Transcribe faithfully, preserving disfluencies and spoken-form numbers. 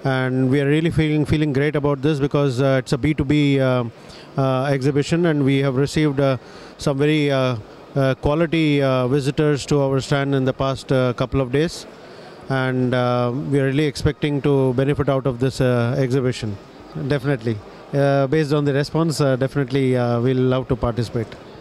and we are really feeling feeling great about this because uh, it's a B two B uh, uh, exhibition, and we have received uh, some very uh, uh, quality uh, visitors to our stand in the past uh, couple of days, and uh, we are really expecting to benefit out of this uh, exhibition. Definitely, uh, based on the response, uh, definitely uh, we'll love to participate.